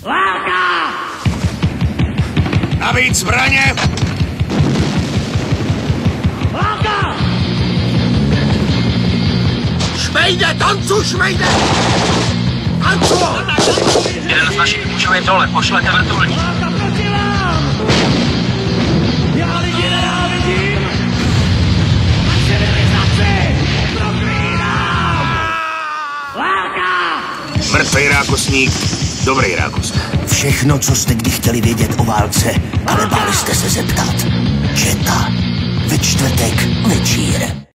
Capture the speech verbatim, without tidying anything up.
Válka! Nabít zbraně! Válka! Šmejde, tancu, šmejde! Tancu! Jeden z našich mužů je dole, pošlete vrtulník. Válka proti vám! Já lidi nenávidím! A civilizaci proklínám! Válka! Mrtvej rákosník, dobrý rákosník. Všechno, co jste kdy chtěli vědět o válce, ale báli jste se zeptat. Četa. Ve čtvrtek večír.